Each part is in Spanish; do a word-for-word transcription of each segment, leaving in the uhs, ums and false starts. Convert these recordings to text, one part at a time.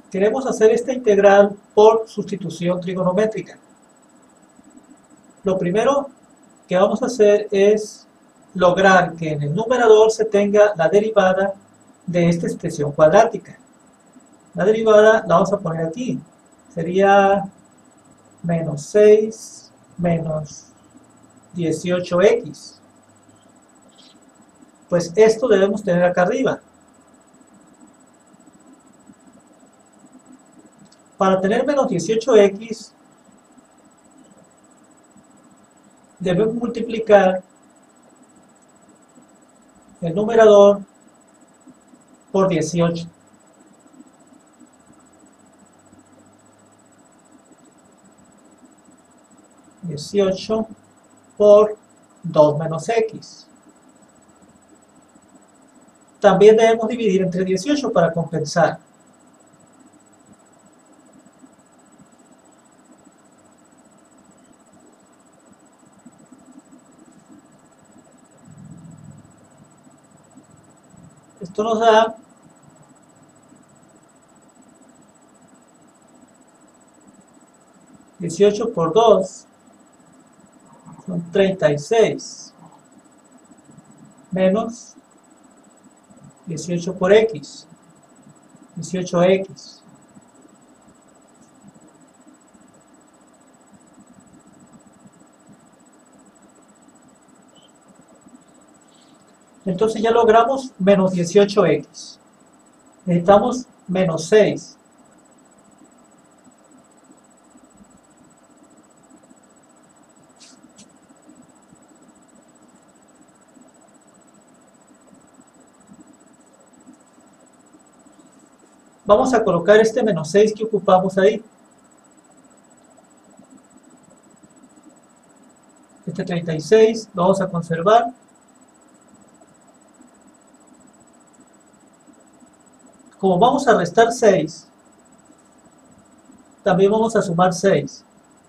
queremos hacer esta integral por sustitución trigonométrica. Lo primero que vamos a hacer es lograr que en el numerador se tenga la derivada de esta expresión cuadrática. La derivada la vamos a poner aquí. Sería menos seis menos dieciocho equis. Pues esto debemos tener acá arriba. Para tener menos dieciocho equis, debemos multiplicar el numerador por dieciocho. dieciocho por dos menos equis. También debemos dividir entre dieciocho para compensar. Esto nos da dieciocho por dos, son treinta y seis, menos dieciocho por x, dieciocho equis. Entonces ya logramos menos dieciocho equis. Necesitamos menos seis. Vamos a colocar este menos seis que ocupamos ahí. Este treinta y seis lo vamos a conservar. Como vamos a restar seis, también vamos a sumar seis.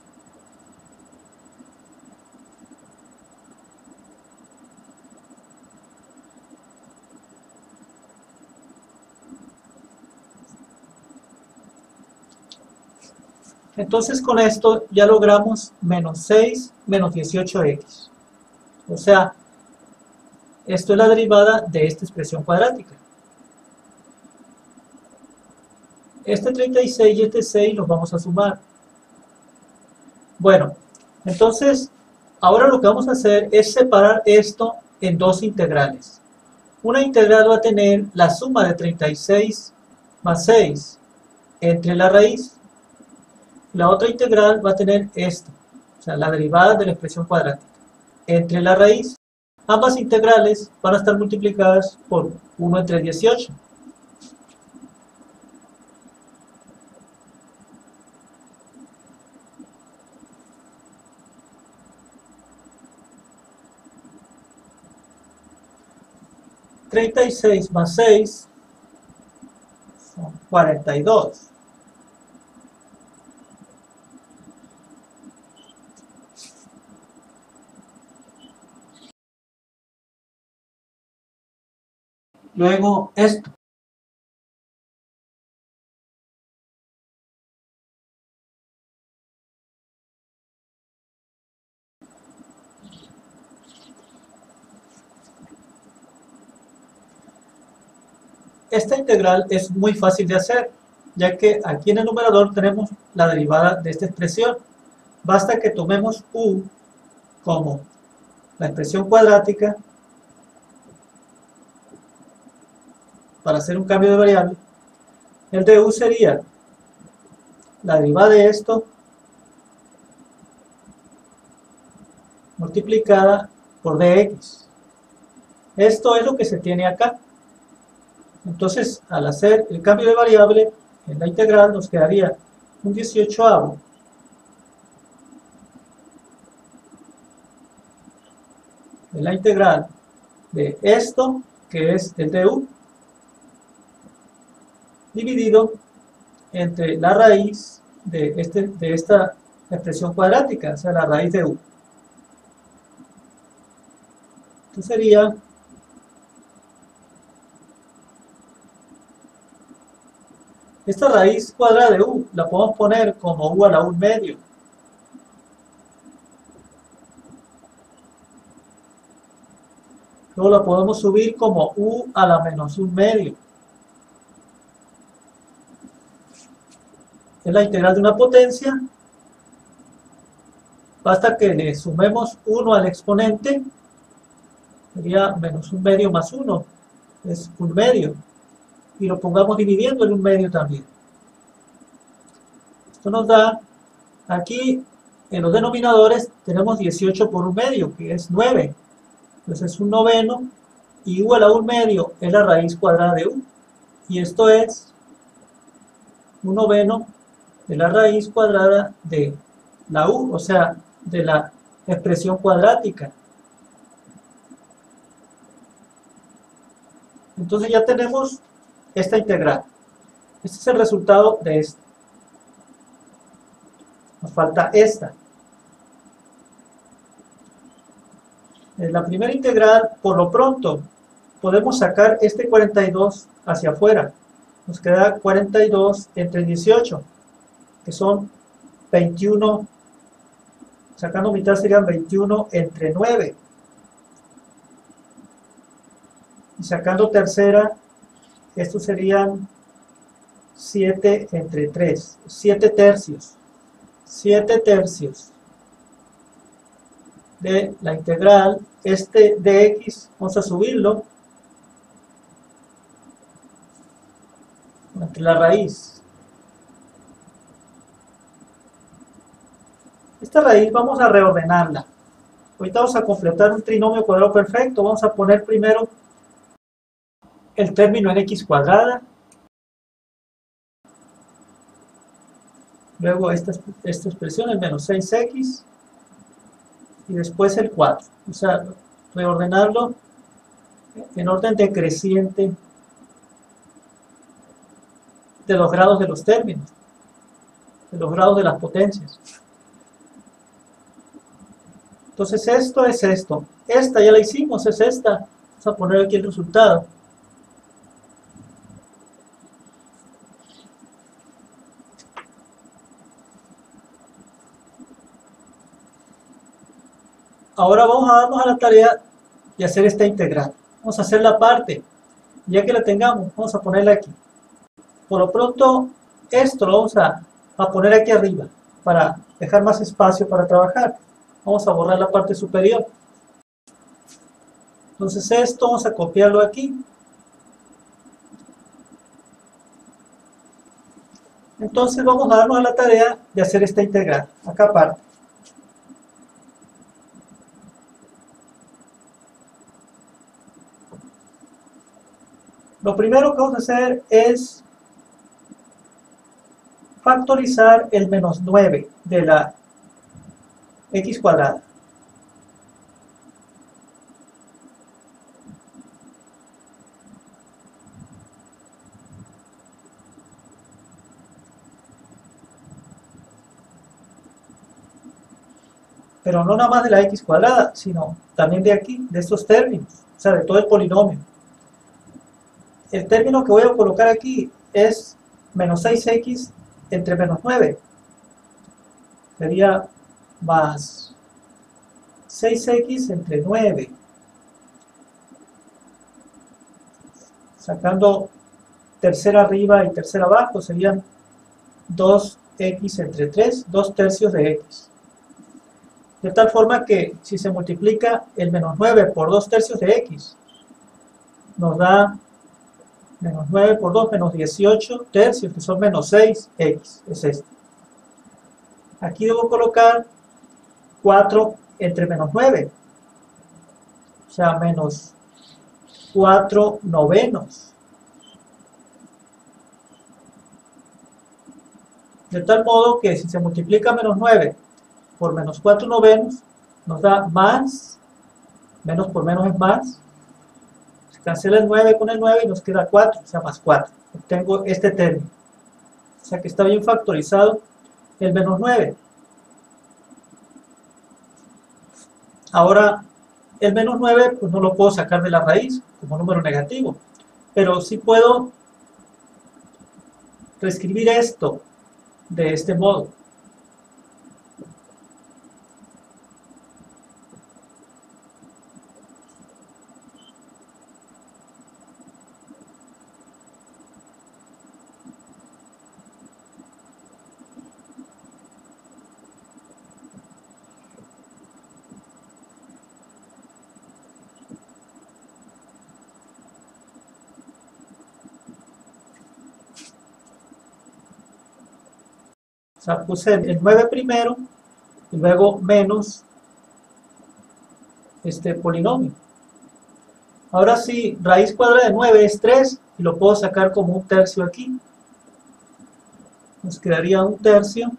Entonces con esto ya logramos menos seis menos dieciocho equis. O sea, esto es la derivada de esta expresión cuadrática. Este treinta y seis y este seis los vamos a sumar. Bueno, entonces ahora lo que vamos a hacer es separar esto en dos integrales. Una integral va a tener la suma de treinta y seis más seis entre la raíz. La otra integral va a tener esto, o sea, la derivada de la expresión cuadrática, entre la raíz. Ambas integrales van a estar multiplicadas por uno entre dieciocho. treinta y seis más seis son cuarenta y dos. Luego esto. Esta integral es muy fácil de hacer, ya que aquí en el numerador tenemos la derivada de esta expresión. Basta que tomemos u como la expresión cuadrática para hacer un cambio de variable. El de u sería la derivada de esto multiplicada por dx. Esto es lo que se tiene acá. Entonces, al hacer el cambio de variable en la integral, nos quedaría un dieciochoavo de la integral de esto, que es el du, dividido entre la raíz de, este, de esta expresión cuadrática, o sea, la raíz de u. Esto sería Esta raíz cuadrada de u la podemos poner como u a la un medio. Luego la podemos subir como u a la menos un medio. Es la integral de una potencia. Basta que le sumemos uno al exponente. Sería menos un medio más uno. Es un medio. Y lo pongamos dividiendo en un medio también. Esto nos da, aquí en los denominadores tenemos dieciocho por un medio, que es nueve. Entonces es un noveno, y u a la un medio es la raíz cuadrada de u. Y esto es un noveno de la raíz cuadrada de la u, o sea, de la expresión cuadrática. Entonces ya tenemos esta integral. Este es el resultado de esta. Nos falta esta. En la primera integral, por lo pronto, podemos sacar este cuarenta y dos hacia afuera. Nos queda cuarenta y dos entre dieciocho, que son veintiuno. Sacando mitad serían veintiuno entre nueve. Y sacando tercera, estos serían siete entre tres. siete tercios. siete tercios de la integral. Este dx, vamos a subirlo entre la raíz. Esta raíz vamos a reordenarla. Ahorita vamos a completar un trinomio cuadrado perfecto. Vamos a poner primero el término en x cuadrada. Luego esta, esta expresión, el menos seis x. Y después el cuatro. O sea, reordenarlo en orden decreciente de los grados de los términos, de los grados de las potencias. Entonces esto es esto. Esta ya la hicimos, es esta. Vamos a poner aquí el resultado. Ahora vamos a darnos a la tarea de hacer esta integral. Vamos a hacer la parte. Ya que la tengamos, vamos a ponerla aquí. Por lo pronto, esto lo vamos a, a poner aquí arriba para dejar más espacio para trabajar. Vamos a borrar la parte superior. Entonces esto vamos a copiarlo aquí. Entonces vamos a darnos a la tarea de hacer esta integral. Acá aparte. Lo primero que vamos a hacer es factorizar el menos nueve de la x cuadrada. Pero no nada más de la x cuadrada, sino también de aquí, de estos términos, o sea, de todo el polinomio. El término que voy a colocar aquí es menos seis x entre menos nueve. Sería más seis x entre nueve. Sacando tercera arriba y tercera abajo serían dos x entre tres, dos tercios de x. De tal forma que si se multiplica el menos nueve por dos tercios de x, nos da menos nueve por dos, menos dieciocho tercios, que son menos seis x, es esto. Aquí debo colocar cuatro entre menos nueve, o sea, menos cuatro novenos. De tal modo que si se multiplica menos nueve por menos cuatro novenos, nos da más, menos por menos es más, se cancela el nueve con el nueve y nos queda cuatro, o sea, más cuatro. Obtengo este término. O sea que está bien factorizado el menos nueve. Ahora, el menos nueve pues no lo puedo sacar de la raíz como número negativo, pero sí puedo reescribir esto de este modo. O sea, puse el nueve primero y luego menos este polinomio. Ahora sí, raíz cuadrada de nueve es tres y lo puedo sacar como un tercio aquí. Nos quedaría un tercio.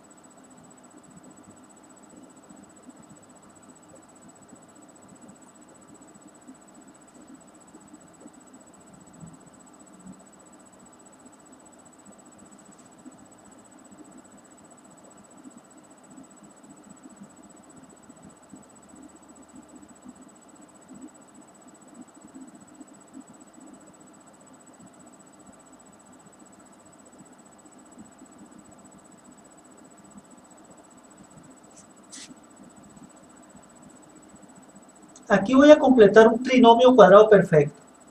Aquí voy a completar un trinomio cuadrado perfecto.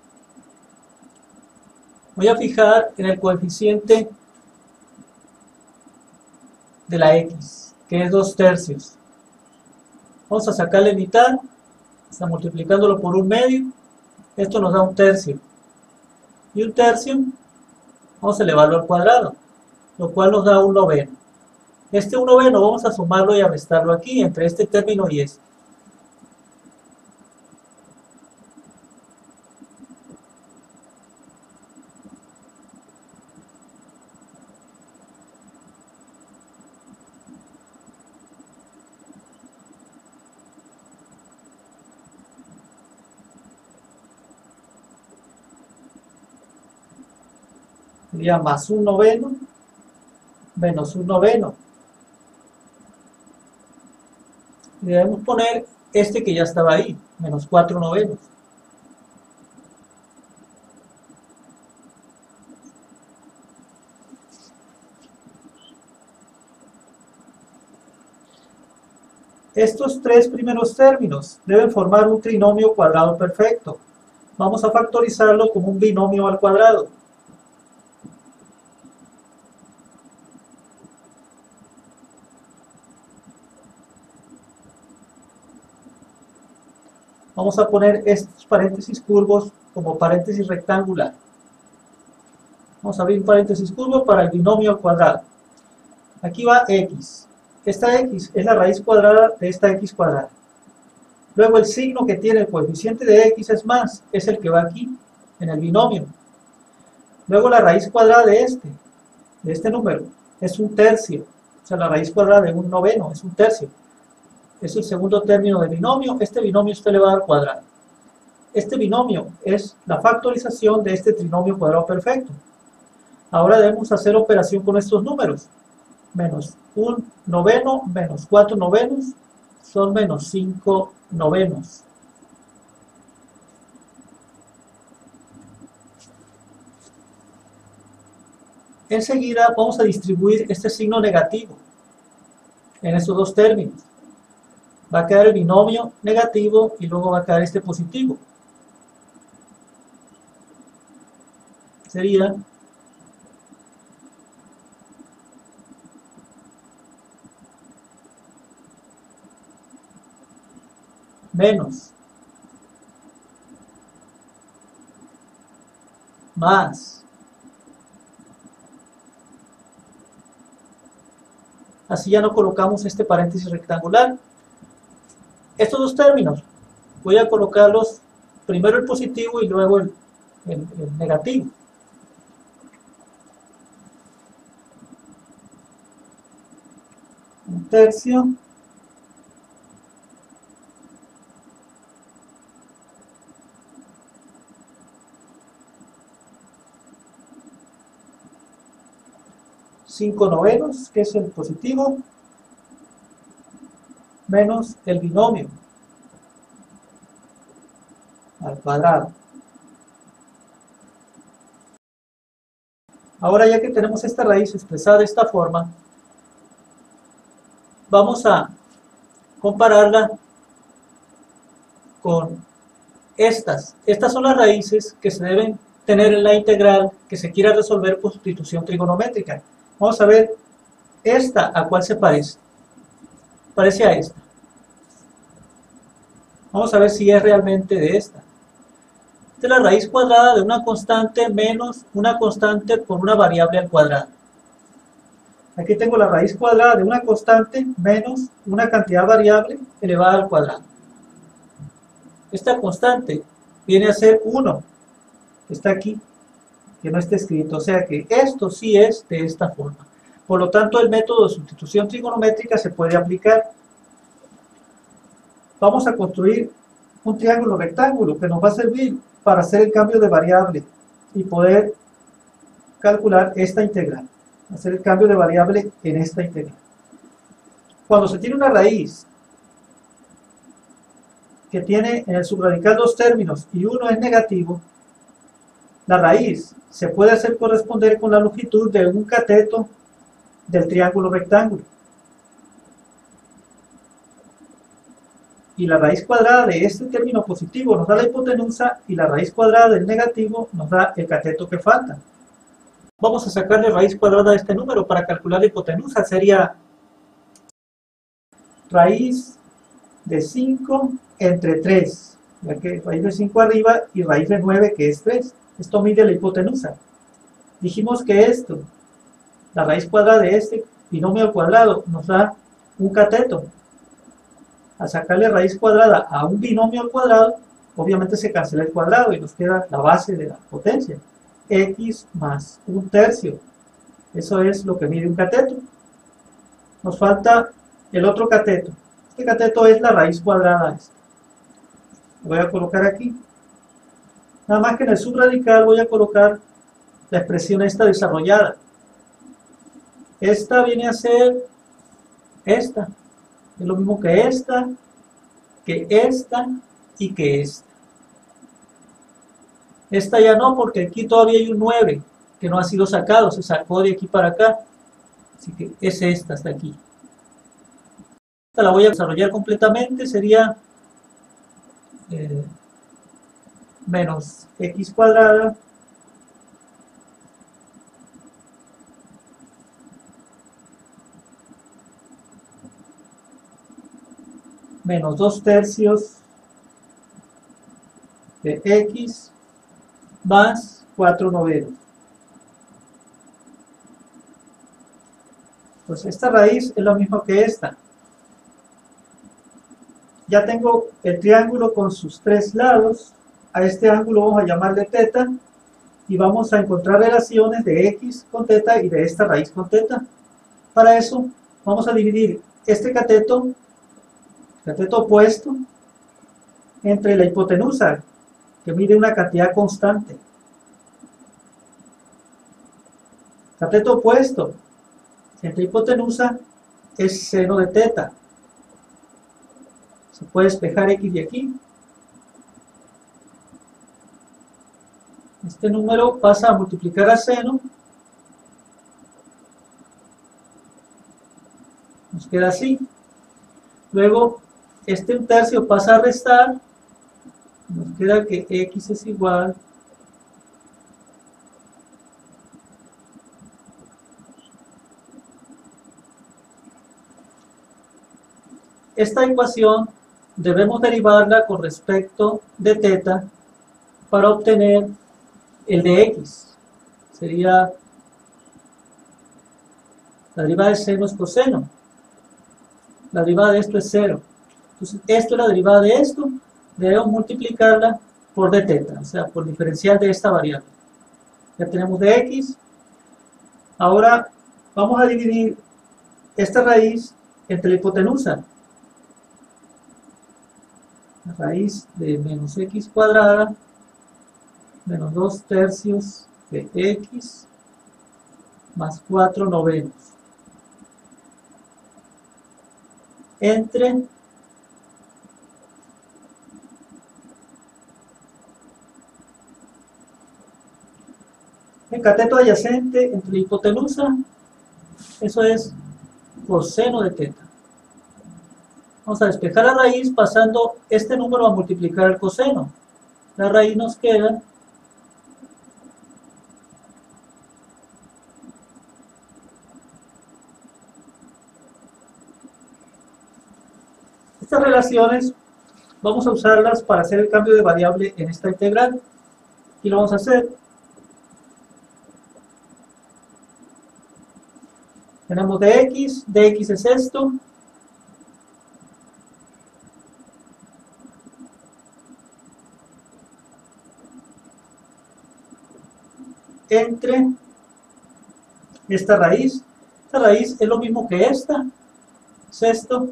Voy a fijar en el coeficiente de la x, que es dos tercios. Vamos a sacarle mitad, está multiplicándolo por un medio. Esto nos da un tercio. Y un tercio, vamos a elevarlo al cuadrado, lo cual nos da un noveno. Este un noveno vamos a sumarlo y a restarlo aquí, entre este término y este. Sería más un noveno menos un noveno. Y debemos poner este que ya estaba ahí, menos cuatro novenos. Estos tres primeros términos deben formar un trinomio cuadrado perfecto. Vamos a factorizarlo como un binomio al cuadrado. Vamos a poner estos paréntesis curvos como paréntesis rectangular. Vamos a abrir un paréntesis curvo para el binomio al cuadrado. Aquí va x. Esta x es la raíz cuadrada de esta x cuadrada. Luego el signo que tiene el coeficiente de x es más, es el que va aquí, en el binomio. Luego la raíz cuadrada de este, de este número, es un tercio. O sea, la raíz cuadrada de un noveno es un tercio. Es el segundo término del binomio. Este binomio está elevado al cuadrado. Este binomio es la factorización de este trinomio cuadrado perfecto. Ahora debemos hacer operación con estos números. Menos un noveno menos cuatro novenos son menos cinco novenos. Enseguida vamos a distribuir este signo negativo en estos dos términos. Va a quedar el binomio negativo y luego va a quedar este positivo. Sería menos, más. Así ya no colocamos este paréntesis rectangular. Estos dos términos, voy a colocarlos primero el positivo y luego el, el, el negativo. Un tercio cinco novenos, que es el positivo, menos el binomio al cuadrado. Ahora, ya que tenemos esta raíz expresada de esta forma, vamos a compararla con estas. Estas son las raíces que se deben tener en la integral que se quiera resolver por sustitución trigonométrica. Vamos a ver esta a cuál se parece. Parece a esta. Vamos a ver si es realmente de esta. Esta es la raíz cuadrada de una constante menos una constante por una variable al cuadrado. Aquí tengo la raíz cuadrada de una constante menos una cantidad variable elevada al cuadrado. Esta constante viene a ser uno, que está aquí, que no está escrito. O sea que esto sí es de esta forma. Por lo tanto, el método de sustitución trigonométrica se puede aplicar. Vamos a construir un triángulo rectángulo que nos va a servir para hacer el cambio de variable y poder calcular esta integral. Hacer el cambio de variable en esta integral. Cuando se tiene una raíz que tiene en el subradical dos términos y uno es negativo, la raíz se puede hacer corresponder con la longitud de un cateto del triángulo rectángulo. Y la raíz cuadrada de este término positivo nos da la hipotenusa y la raíz cuadrada del negativo nos da el cateto que falta. Vamos a sacarle raíz cuadrada de este número para calcular la hipotenusa. Sería raíz de cinco entre tres, ya que raíz de cinco arriba y raíz de nueve que es tres. Esto mide la hipotenusa. Dijimos que esto, la raíz cuadrada de este binomio al cuadrado, nos da un cateto. Al sacarle raíz cuadrada a un binomio al cuadrado, obviamente se cancela el cuadrado y nos queda la base de la potencia. X más un tercio. Eso es lo que mide un cateto. Nos falta el otro cateto. Este cateto es la raíz cuadrada. Lo voy a colocar aquí. Nada más que en el subradical voy a colocar la expresión esta desarrollada. Esta viene a ser esta. Es lo mismo que esta, que esta y que esta. Esta ya no, porque aquí todavía hay un nueve que no ha sido sacado, se sacó de aquí para acá. Así que es esta hasta aquí. Esta la voy a desarrollar completamente, sería eh, menos x cuadrada menos dos tercios de x más cuatro novenos. Pues esta raíz es lo mismo que esta. Ya tengo el triángulo con sus tres lados. A este ángulo vamos a llamarle teta y vamos a encontrar relaciones de x con teta y de esta raíz con teta. Para eso vamos a dividir este cateto, cateto opuesto, entre la hipotenusa, que mide una cantidad constante. Cateto opuesto entre hipotenusa es seno de teta. Se puede despejar x de aquí. Este número pasa a multiplicar a seno. Nos queda así. Luego, este un tercio pasa a restar. Nos queda que x es igual esta ecuación debemos derivarla con respecto de teta para obtener el de x. Sería la derivada de seno es coseno. La derivada de esto es cero. Entonces, esto es la derivada de esto. Debemos multiplicarla por d teta, o sea, por diferencial de esta variable. Ya tenemos de x. Ahora vamos a dividir esta raíz entre la hipotenusa. La raíz de menos x cuadrada menos dos tercios de x más cuatro novenos entre El cateto adyacente entre la hipotenusa, eso es coseno de teta. Vamos a despejar la raíz pasando este número a multiplicar el coseno. La raíz nos queda estas relaciones. Vamos a usarlas para hacer el cambio de variable en esta integral. Y lo vamos a hacer. Tenemos dx, dx es esto. Entre esta raíz. Esta raíz es lo mismo que esta. Es esto.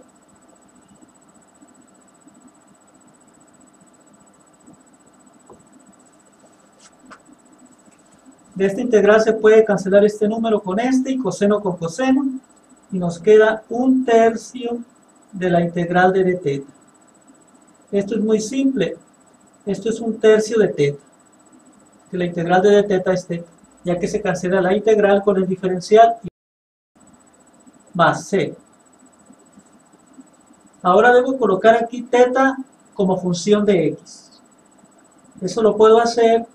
De esta integral se puede cancelar este número con este y coseno con coseno. Y nos queda un tercio de la integral de d teta. Esto es muy simple. Esto es un tercio de teta. Que la integral de d teta es teta. Ya que se cancela la integral con el diferencial más c. Ahora debo colocar aquí teta como función de x. Eso lo puedo hacer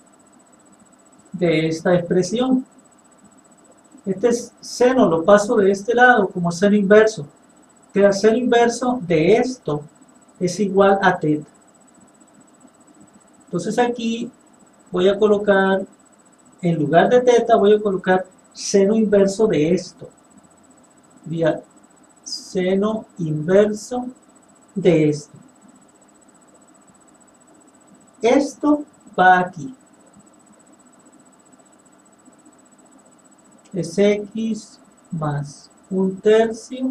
de esta expresión. Este seno lo paso de este lado como seno inverso. Queda seno inverso de esto es igual a teta. Entonces aquí voy a colocar, en lugar de teta, voy a colocar seno inverso de esto. Sería seno inverso de esto. Esto va aquí. Es x más un tercio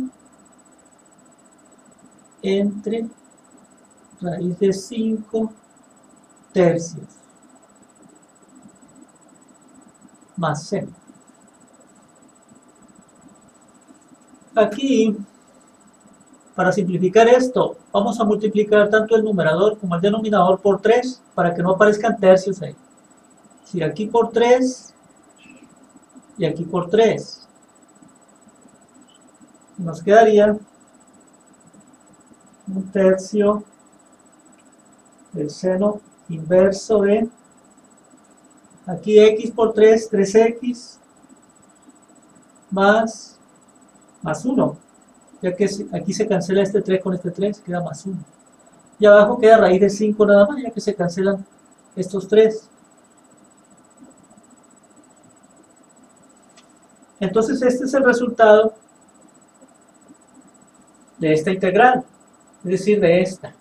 entre raíz de cinco tercios más c. Aquí, para simplificar esto, vamos a multiplicar tanto el numerador como el denominador por tres para que no aparezcan tercios ahí. Si aquí por tres y aquí por tres, nos quedaría un tercio del seno inverso de, aquí x por tres, tres x, más, más uno, ya que aquí se cancela este tres con este tres, queda más uno. Y abajo queda raíz de cinco nada más, ya que se cancelan estos tres. Entonces este es el resultado de esta integral, es decir, de esta.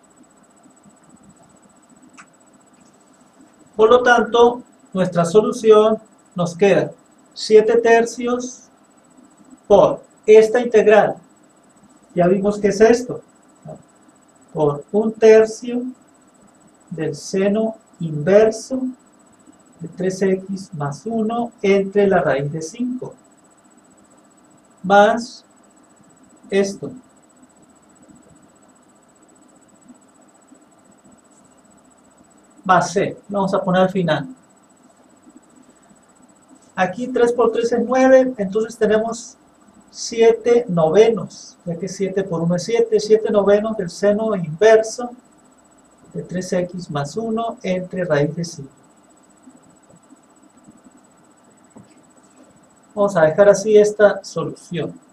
Por lo tanto, nuestra solución nos queda siete tercios por esta integral. Ya vimos que es esto. Por un tercio del seno inverso de tres x más uno entre la raíz de cinco. Más esto. Más c. Vamos a poner al final. Aquí tres por tres es nueve, entonces tenemos siete novenos, ya que siete por uno es siete, siete novenos del seno inverso de tres x más uno entre raíz de cinco. Vamos a dejar así esta solución.